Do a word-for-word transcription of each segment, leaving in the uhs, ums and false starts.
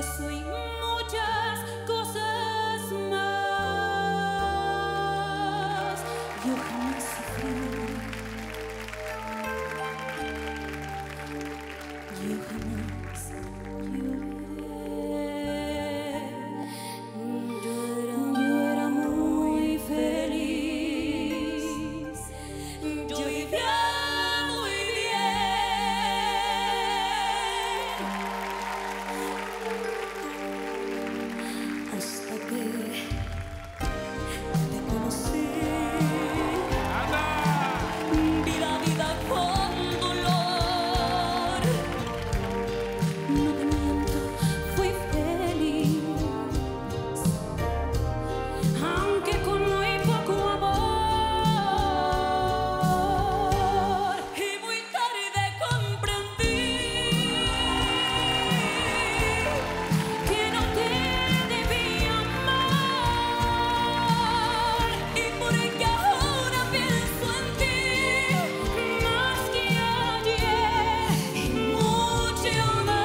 eso y muchas cosas más. Yo jamás sufrí, yo jamás lloré. Yo era, yo era muy feliz, yo vivía muy bien, hasta que te conocí. Vi la vida con dolor, no te miento, fui feliz, aunque con muy poco amor. Y muy tarde comprendí que no te debía amar, y porque ahora pienso en ti más que ayer y mucho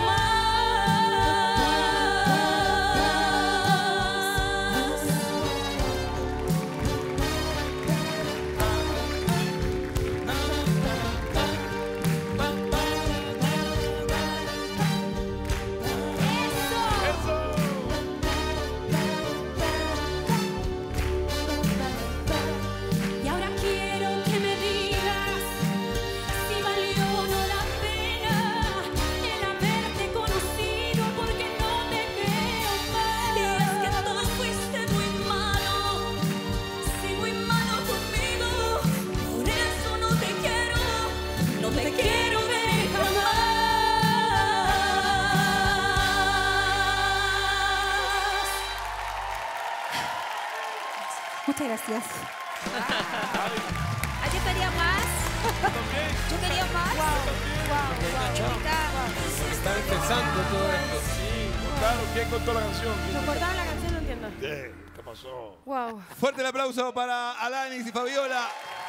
Y ahora quiero que me digas si valió o no la pena el haberte conocido, porque no te creo más. Y es que tú fuiste muy malo, sí, muy malo conmigo. Por eso no te quiero, no te quiero ver jamás. Muchas gracias. Ah, yo quería más. Yo quería más. Está empezando todo esto. Sí, claro, ¿quién contó la canción? ¿Quién ¿Nos cortaron la canción? No entiendo. ¿Qué? ¿Qué pasó? Wow. Fuerte el aplauso para Alanis y Fabiola.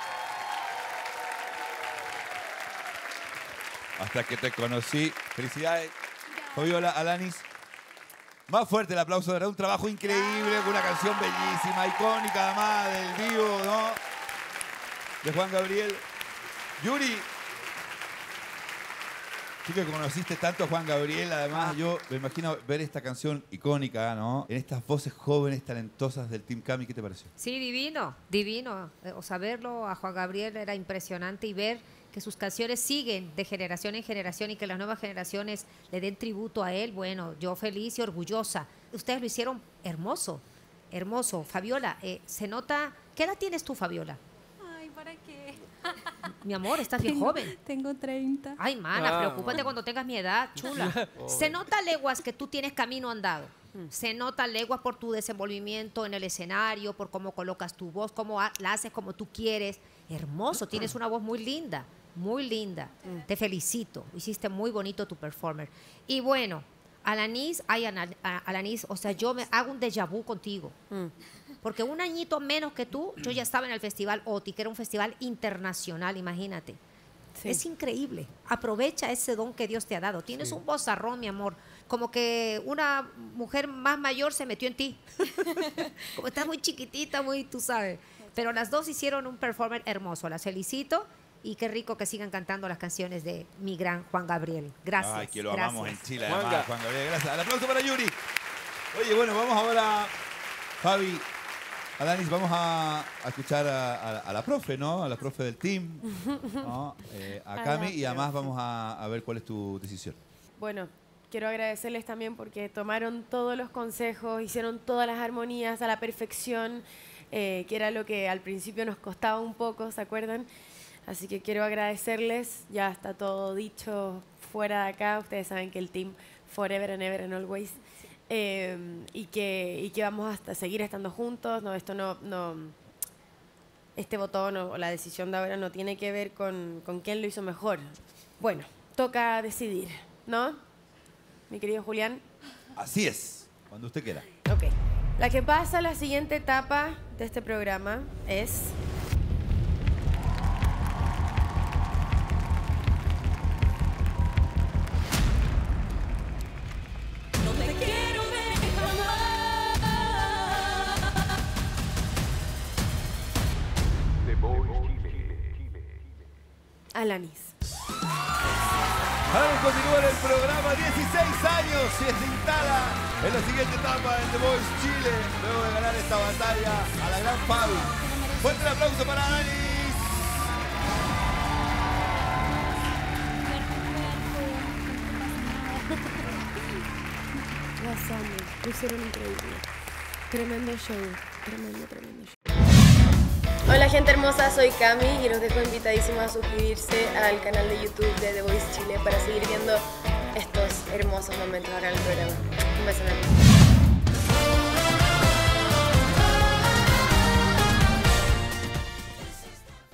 Hasta que te conocí. Felicidades, Fabiola, Alanis. Más fuerte el aplauso, ¿verdad? Un trabajo increíble, con una canción bellísima, icónica además del vivo, ¿no? De Juan Gabriel. Yuri, tú que conociste tanto a Juan Gabriel, además yo me imagino ver esta canción icónica, ¿no? En estas voces jóvenes, talentosas del Team Cami, ¿qué te pareció? Sí, divino, divino. Eh, O sea, verlo a Juan Gabriel era impresionante, y ver que sus canciones siguen de generación en generación y que las nuevas generaciones le den tributo a él. Bueno, yo feliz y orgullosa. Ustedes lo hicieron hermoso, hermoso. Fabiola, eh, se nota... ¿Qué edad tienes tú, Fabiola? Ay, ¿para qué? Mi amor, estás bien joven. Tengo treinta. Ay, mana, Ah, preocúpate bueno. cuando tengas mi edad, chula. Se nota a leguas que tú tienes camino andado. Se nota a leguas por tu desenvolvimiento en el escenario, por cómo colocas tu voz, cómo ha- la haces como tú quieres. Hermoso, tienes una voz muy linda, muy linda. Te felicito, hiciste muy bonito tu performer. Y bueno, Alanis, ay, Ana- a- Alanis, o sea, yo me hago un déjà vu contigo. Porque un añito menos que tú, yo ya estaba en el Festival O T I, que era un festival internacional, imagínate. Sí. Es increíble. Aprovecha ese don que Dios te ha dado. Tienes un vozarrón, mi amor. Como que una mujer más mayor se metió en ti. Como estás muy chiquitita, muy, tú sabes. Pero las dos hicieron un performance hermoso. Las felicito, y qué rico que sigan cantando las canciones de mi gran Juan Gabriel. Gracias. Ay, que lo gracias. amamos en Chile, Juanga. además, Juan Gabriel. Gracias. El aplauso para Yuri. Oye, bueno, vamos ahora, Fabi, Alanis, vamos a, a escuchar a, a- a la profe, ¿no? A la profe del team, ¿no? Eh, a A Cami, la y además profe. vamos a, a ver cuál es tu decisión. Bueno, quiero agradecerles también porque tomaron todos los consejos, hicieron todas las armonías a la perfección, eh, que era lo que al principio nos costaba un poco, ¿se acuerdan? Así que quiero agradecerles, ya está todo dicho fuera de acá, ustedes saben que el team Forever and Ever and Always, eh, y, que, y que vamos a seguir estando juntos, no, esto no... no este botón o la decisión de ahora no tiene que ver con, con quién lo hizo mejor. Bueno, toca decidir, ¿no? Mi querido Julián. Así es, cuando usted quiera. Ok. La que pasa a la siguiente etapa de este programa es... No te quiero Alanis. Alanis continúa en el programa, dieciséis años y se instala en la siguiente etapa en The Voice Chile, luego de ganar esta batalla a la gran Fabi. Fuerte el aplauso para Alanis. Las amo, lo hicieron increíble. Tremendo show, tremendo, tremendo show. Hola gente hermosa, soy Cami y los dejo invitadísimos a suscribirse al canal de YouTube de The Voice Chile para seguir viendo estos hermosos momentos acá en el programa. Un beso enorme.